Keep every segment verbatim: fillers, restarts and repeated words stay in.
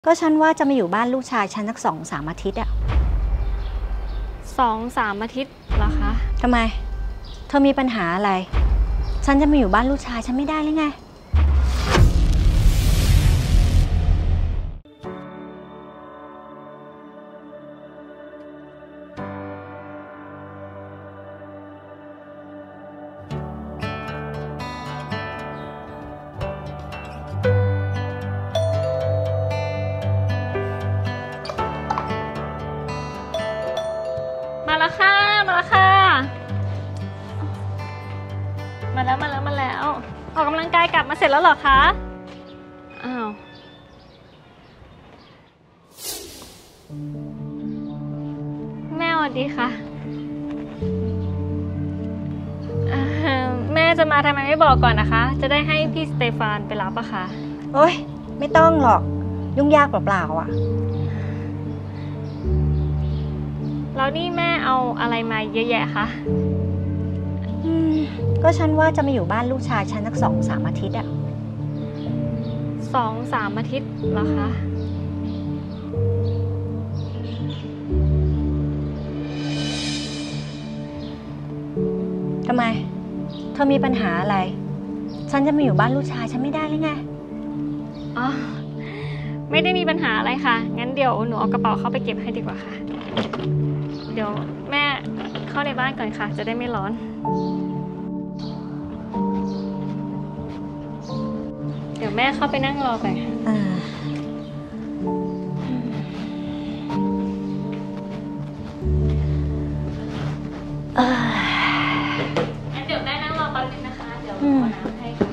ก็ฉันว่าจะมาอยู่บ้านลูกชายฉันสักสองสามอาทิตย์อะสองสามอาทิตย์เหรอคะทำไมเธอมีปัญหาอะไรฉันจะมาอยู่บ้านลูกชายฉันไม่ได้หรือไงมาแล้วค่ะมาแล้วค่ะมาแล้วมาแล้วมาแล้วออกกำลังกายกลับมาเสร็จแล้วเหรอคะอ้าวแม่สวัสดีค่ะแม่จะมาทำไมไม่บอกก่อนนะคะจะได้ให้พี่สเตฟานไปรับอะค่ะโอ๊ยไม่ต้องหรอกยุ่งยากเปล่าๆอ่ะแล้วนี่แม่เอาอะไรมาเยอะแยะคะอืมก็ฉันว่าจะมาอยู่บ้านลูกชายฉันสักสองสามอาทิตย์อะสองสามอาทิตย์เหรอคะทำไมเธอมีปัญหาอะไรฉันจะมาอยู่บ้านลูกชายฉันไม่ได้หรือไงอ๋อไม่ได้มีปัญหาอะไรค่ะงั้นเดี๋ยวหนูเอากระเป๋าเข้าไปเก็บให้ดีกว่าค่ะเดี๋ยวแม่เข้าในบ้านก่อนค่ะจะได้ไม่ร้อนเดี๋ยวแม่เข้าไปนั่งรอไปค่ะงั้นเดี๋ยวแม่นั่งรอแป๊บนึงนะคะเดี๋ยวขอน้ำให้ค่ะ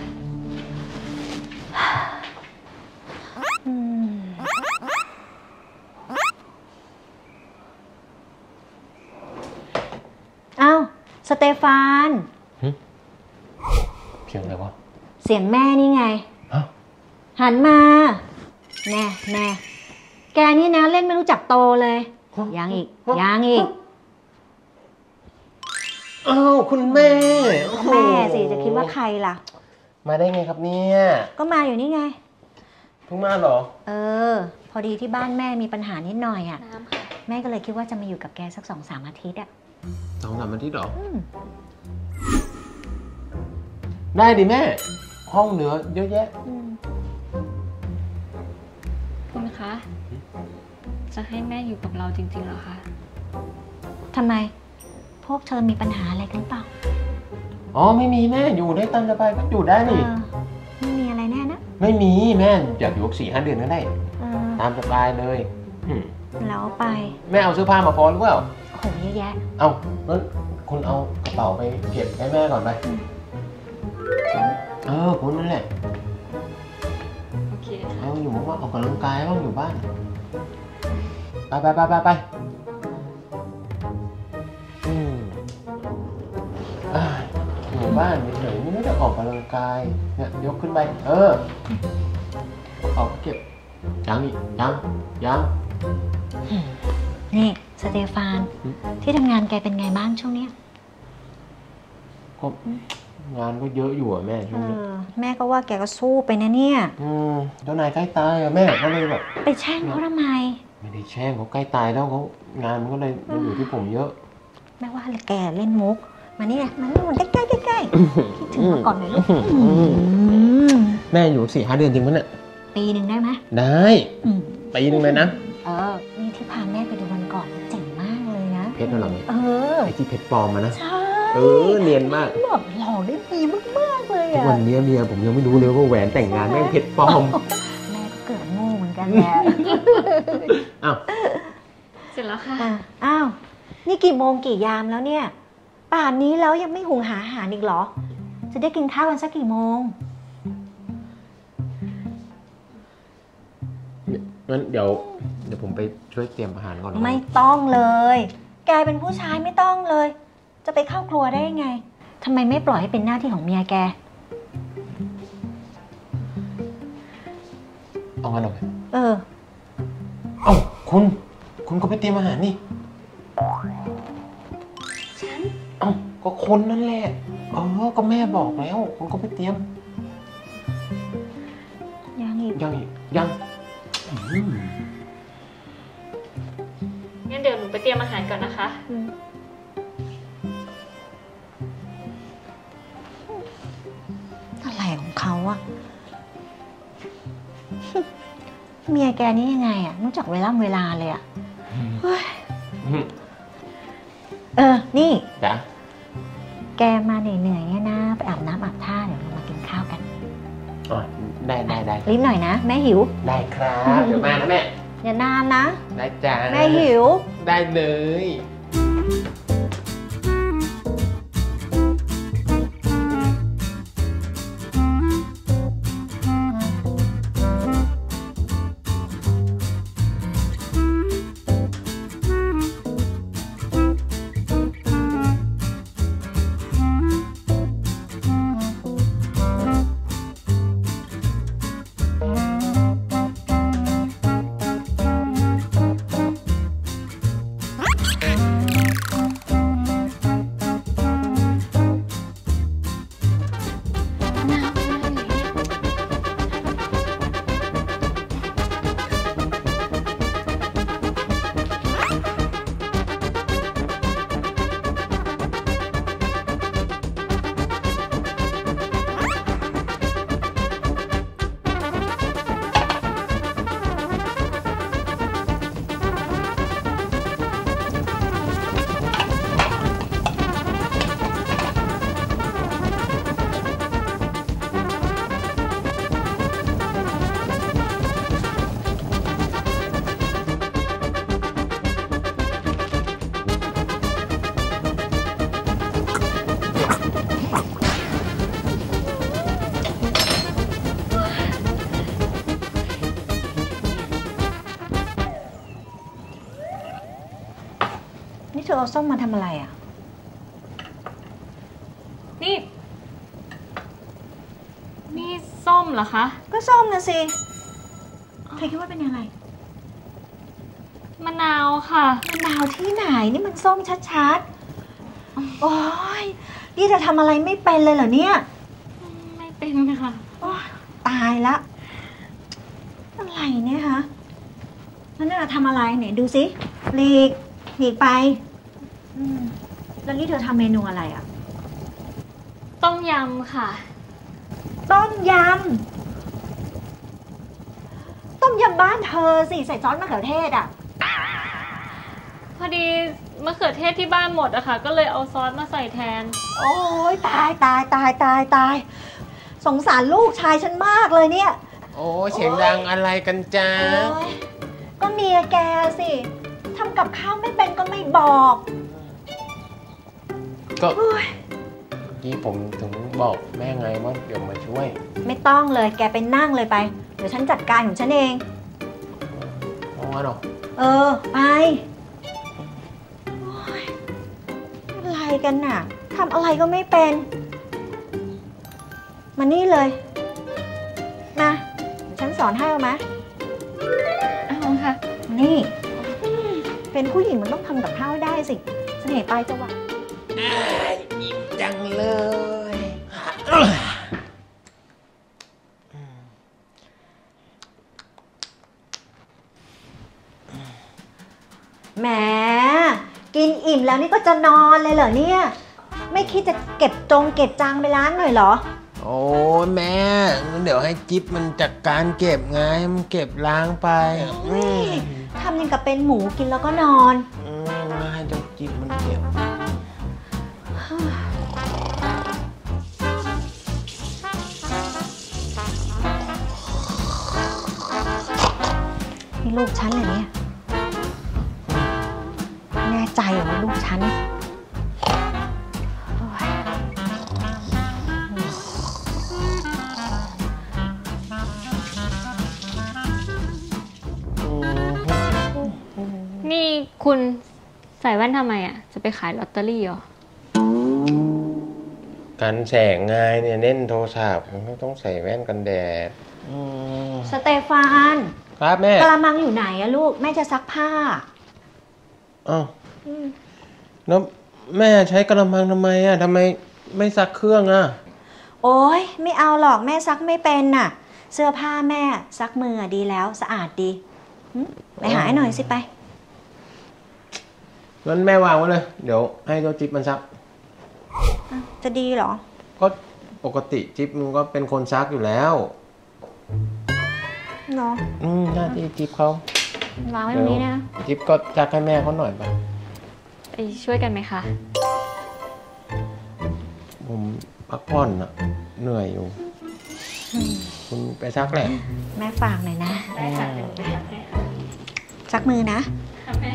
อ้าวสเตฟานเสียงอะไรวะเสียงแม่นี่ไงหันมาแน่แน่แกนี่นะเล่นไม่รู้จักโตเลยยังอีกยังอีกอ้าวคุณแม่แม่สิจะคิดว่าใครล่ะมาได้ไงครับเนี่ยก็มาอยู่นี่ไงเพิ่งมาเหรอเออพอดีที่บ้านแม่มีปัญหานิดหน่อยอ่ะแม่ก็เลยคิดว่าจะมาอยู่กับแกสักสองสามอาทิตย์อ่ะสองสามอาทิตย์เหรอได้ดิแม่ห้องเหลือเยอะแยะคุณคะจะให้แม่อยู่กับเราจริงๆเหรอคะทำไมพวกเธอมีปัญหาอะไรกันเปล่าอ๋อไม่มีแม่อยู่ได้ตามสบายก็อยู่ได้นี่ไม่มีอะไรแน่นะไม่มีแม่อยากอยู่สี่ห้าเดือนก็ได้ตามสบายเลยแล้วไปแม่เอาเสื้อผ้ามาพอหรือเปล่าโอ้โหเยอะแยะเอาแล้วคุณเอากระเป๋าไปเก็บให้แม่ก่อนไปเออคุณนั่นแหละโอเคเอาอยู่บ้านออกกำลังกายบ้างอยู่บ้านไปไปไปไปไปอืมอยู่บ้านเฉยๆไม่ได้ออกกำลังกายเนี่ยยกขึ้นไปเออออกเก็บยังอีกยังยังนี่สเตฟานที่ทำงานแกเป็นไงบ้างช่วงนี้ก็งานก็เยอะอยู่อ่ะแม่ช่วงนี้แม่ก็ว่าแกก็สู้ไปนะเนี่ยอืมเจ้านายใกล้ตายอ่ะแม่ก็เลยแบบไปแช่งเขาทำไมไม่ได้แช่งเขาใกล้ตายแล้วเขางานมันก็เลยมันอยู่ที่ผมเยอะแม่ว่าแกเล่นมุกมาเนี่ยมันมันใกล้ใกล้ใกล้คิดถึงมาก่อนหน่อยลูกแม่อยู่สี่ห้าเดือนจริงปะเนี่ยปีหนึ่งได้ไหมได้ปีหนึ่งเลยนะเออนี่ที่พาแม่ไปดูวันก่อนเจ๋งมากเลยนะเพชรนั่นหรอเออไอที่เพชรปลอมมานะใช่เออเนียนมากแบบหล่อได้ดีมากๆเลยอะวันนี้เมียผมยังไม่รู้เลยว่าแหวนแต่งงานแม่เพชรปลอมแม่ก็เกิดโง่เหมือนกันแหละอ้าวเสร็จแล้วค่ะอ้าวนี่กี่โมงกี่ยามแล้วเนี่ยป่านนี้แล้วยังไม่หุงหาอาหารอีกเหรอจะได้กินข้าวกันสักกี่โมงงั้นเดี๋ยวเดี๋ยวผมไปช่วยเตรียมอาหารก่อนไม่ต้องเลยแกเป็นผู้ชายไม่ต้องเลยจะไปเข้าครัวได้ยังไงทำไมไม่ปล่อยให้เป็นหน้าที่ของเมียแกเอางั้นหรอเออเอ้าคุณคุณก็ไปเตรียมอาหารนี่ฉันเอ้าก็คนนั่นแหละเออก็แม่บอกแล้วคุณก็ไปเตรียมยังอีกยังอีกยัง อืงั้นเดี๋ยวหนูไปเตรียมอาหารก่อนนะคะอะไรของเขาอะ เมียแกนี่ยังไงอะรู้จักเวลาเวลาเลยอะเฮ้ยเออ นี่จ้ะแกมาเหนื่อยๆเนี่ยนะ ไปอาบน้ำอาบท่าเดี๋ยวเรามากินข้าวกันอ๋อได้ได้ได้รีบหน่อยนะ แม่หิวได้ครับ เดี๋ยวมานะแม่อย่านานนะได้จ้าแม่หิวได้เลยนี่เธอเอาส้มมาทำอะไรอะนี่ นี่ส้มเหรอคะก็ส้มนะสิเธอคิดว่าเป็นยังไงมะนาวค่ะมะนาวที่ไหนนี่มันส้มชัดๆ โอ้ยนี่เธอทำอะไรไม่เป็นเลยเหรอเนี่ยไม่เป็นค่ะโอ๊ยตายละ อะไรเนี่ยฮะแล้วนี่เราทำอะไรไหนดูสิหลีกหลีกไปอืมแล้วนี่เธอทำเมนูอะไรอ่ะต้มยำค่ะต้มยำ ต้มยำบ้านเธอสิใส่ซอสมะเขือเทศอ่ะพอดีมะเขือเทศที่บ้านหมดอะค่ะ ก็เลยเอาซอสมาใส่แทนโอ้ยตายตายตายตายตายสงสารลูกชายฉันมากเลยเนี่ยโอ้เสียงดังอะไรกันจ้าโอ๊ยก็เมียแกสิทำกับข้าวไม่เป็นก็ไม่บอกก็โอ๊ยที่ผมถึงบอกแม่ไงว่าเดี๋ยวมาช่วยไม่ต้องเลยแกไปนั่งเลยไป เดี๋ยวฉันจัดการของฉันเองเพราะว่าหรอเออ ไปโอ๊ยอะไรกันน่ะทำอะไรก็ไม่เป็น มานี่เลย มาเดี๋ยวฉันสอนให้เอาไหมเอาค่ะนี่ เป็นผู้หญิงมันต้องทำกับข้าวให้ได้สิ เสน่ห์ปลายจวักอิ่มจังเลยแหมกินอิ่มแล้วนี่ก็จะนอนเลยเหรอเนี่ย ไม่คิดจะเก็บจงเก็บจางไปล้างหน่อยเหรอโอ้ยแม่งั้นเดี๋ยวให้จิ๊บมันจัดการเก็บไงมันเก็บล้างไปอืมทำยังกับเป็นหมูกินแล้วก็นอนอืมให้เจ้าจิ๊บมันเก็บนี่ลูกฉันเลยเนี่ย แน่ใจเหรอว่าลูกฉันโอ๊ยนี่คุณใส่แว่นทำไมอะจะไปขายลอตเตอรี่เหรอกันแสงไงเนี่ยเล่นโทรศัพท์มันก็ต้องใส่แว่นกันแดดอืมสเตฟานครับแม่กระมังอยู่ไหนอะลูก แม่จะซักผ้าอ้าวอืมแล้วแม่ใช้กระมังทำไมอ่ะทำไมไม่ซักเครื่องอ่ะโอ๊ยไม่เอาหรอกแม่ซักไม่เป็นน่ะ เสื้อผ้าแม่ซักมือดีแล้วสะอาดดีไปหาให้หน่อยสิไปงั้นแม่วางไว้เลย เดี๋ยวให้เจ้าจิ๊บมันซักจะดีเหรอก็ปกติจิ๊บมันก็เป็นคนซักอยู่แล้วเนาะอืมหน้าที่จิ๊บเขาวางไว้ตรงนี้นะจิ๊บก็ซักให้แม่เขาหน่อยไปไปช่วยกันไหมคะผมพักผ่อนอะเหนื่อยอยู่ คุณไปซักแหละแม่ฝากหน่อยนะได้ค่ะเดี๋ยวไปซักให้ค่ะซักมือนะค่ะแม่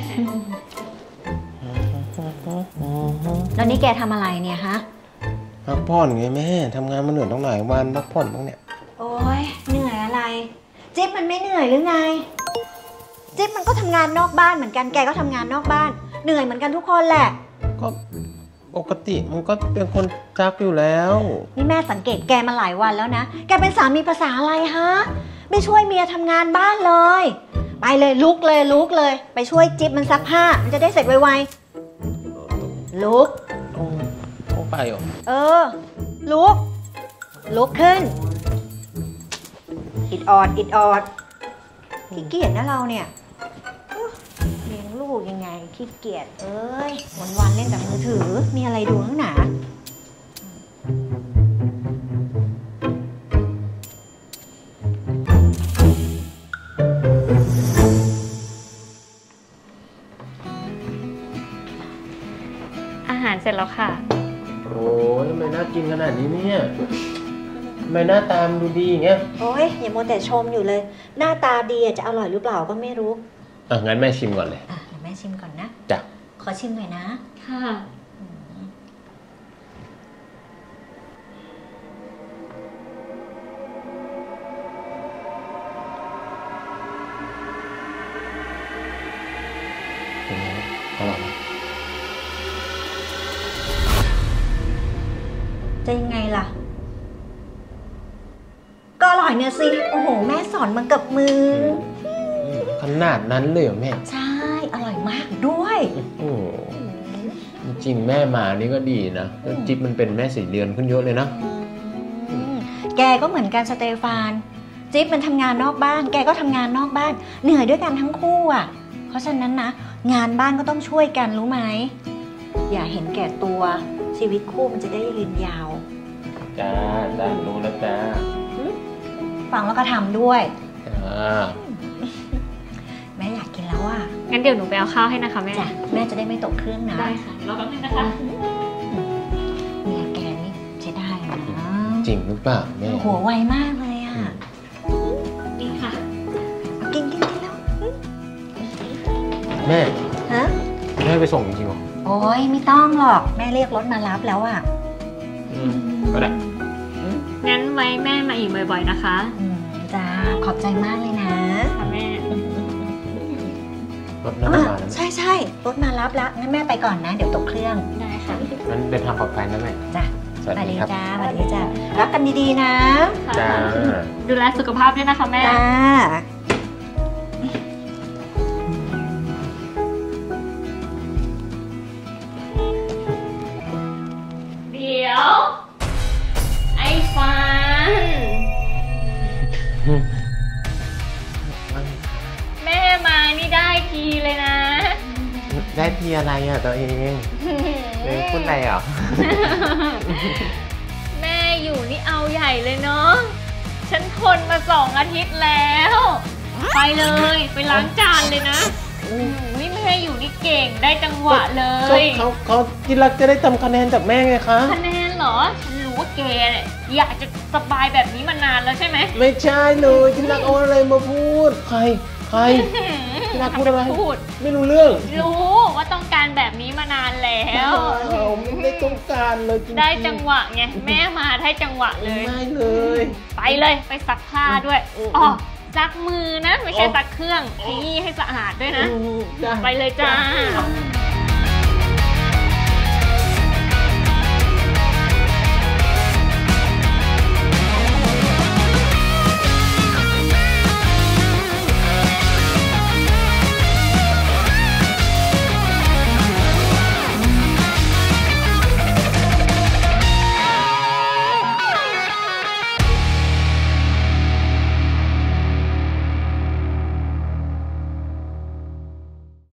แล้วนี่แกทำอะไรเนี่ยฮะพักผ่อนไงแม่ทำงานมาเหนื่อยต้องหลายวันพักผ่อนบ้างเนี่ยโอ๊ยเหนื่อยอะไร จิ๊บมันไม่เหนื่อยหรือไง จิ๊บมันก็ทำงานนอกบ้านเหมือนกัน แกก็ทำงานนอกบ้าน เหนื่อยเหมือนกันทุกคนแหละก็ปกติมันก็เป็นคนซักอยู่แล้วนี่แม่สังเกตแกมาหลายวันแล้วนะ แกเป็นสามีภาษาอะไรฮะ ไม่ช่วยเมียทำงานบ้านเลย ไปเลยลุกเลยลุกเลย ไปช่วยจิ๊บมันซักผ้า มันจะได้เสร็จไวๆลุกต้องต้องไปเหรอเออ ลุก ลุกขึ้น อิดออด อิดออด ขี้เกียจนะเราเนี่ยอุ๊ยเลี้ยงลูกยังไง ขี้เกียจ เอ้ย วันๆเล่นแต่มือถือ มีอะไรดูข้างหนาอาหารเสร็จแล้วค่ะโอ้ยทำไมน่ากินขนาดนี้เนี่ยทำไมหน้าตามดูดีอย่างเงี้ยโอ้ยอย่ามัวแต่ชมอยู่เลย หน้าตาดีอะจะอร่อยหรือเปล่าก็ไม่รู้อ่ะงั้นแม่ชิมก่อนเลยอ่ะเดี๋ยวแม่ชิมก่อนนะจ้ะขอชิมหน่อยนะค่ะเป็นไงอร่อยไหมจะยังไงล่ะ ก็อร่อยเนี่ยสิ โอ้โห แม่สอนมากับมือขนาดนั้นเลยเหรอแม่ใช่ อร่อยมากด้วยโอ้โหจริงๆแม่มานี่ก็ดีนะแล้วจิ๊บมันเป็นแม่สี่เดือนขึ้นเยอะเลยนะอืมแกก็เหมือนกันสเตฟาน จิ๊บมันทำงานนอกบ้าน แกก็ทำงานนอกบ้าน เหนื่อยด้วยกันทั้งคู่อ่ะ เพราะฉะนั้นนะ งานบ้านก็ต้องช่วยกันรู้ไหม อย่าเห็นแก่ตัว ชีวิตคู่มันจะได้ยืนยาวจ้าจ้ารู้แล้วจ้าฟังแล้วก็ทำด้วยจ้าแม่อยากกินแล้วอ่ะงั้นเดี๋ยวหนูไปเอาข้าวให้นะคะแม่จ้ะแม่จะได้ไม่ตกเครื่องนะได้ค่ะ รอแป๊บนึงนะคะเมียแกนี่ใช้ได้นะจริงหรือเปล่าแม่หัวไวมากเลยอ่ะนี่ค่ะเอากินกินกินแล้วแม่ฮะแม่ไปส่งจริงๆเหรอโอ้ยไม่ต้องหรอก แม่เรียกรถมารับแล้วอ่ะอืมก็ได้งั้นไว้แม่มาอีกบ่อยๆนะคะอืมจ้า ขอบใจมากเลยนะค่ะแม่รถน้ำอ่ะมาแล้วใช่ใช่รถมารับแล้ว งั้นแม่ไปก่อนนะ เดี๋ยวตกเครื่องได้ค่ะงั้นเดินทางปลอดภัยนะแม่จ้ะสวัสไปดีเลยครับจ้าสวัสดีจ้ารักกันดีๆนะจ้าดูแลสุขภาพด้วยนะคะแม่จ้าเดี๋ยว ไอ้ฟัน แม่มานี่ได้ทีเลยนะได้ทีอะไรอ่ะตัวเองเอ้ยพูดอะไรอ่ะแม่อยู่นี่เอาใหญ่เลยเนาะ ฉันทนมาสองอาทิตย์แล้ว ไปเลยไปล้างจานเลยนะอุ้ยแม่อยู่นี่เก่งได้จังหวะเลยเขาเขาที่รักจะได้ทำคะแนนจากแม่ไงคะคะแนนเหรอ ฉันรู้ว่าแกเนี่ยอยากจะสบายแบบนี้มานานแล้วใช่ไหมไม่ใช่เลยที่รักเอาอะไรมาพูด ใคร ใคร ที่รักพูดอะไรพูดไม่รู้เรื่องรู้ว่าต้องการแบบนี้มานานแล้วเราไม่ได้ต้องการเลยจริงๆได้จังหวะไงแม่มาได้จังหวะเลยไม่เลยไปเลยไปซักผ้าด้วยอืมอ๋อซักมือนะ ไม่ใช่อ๋อซักเครื่องขยี้ให้สะอาดด้วยนะอืมจ้ะไปเลยจ้าจ้ะ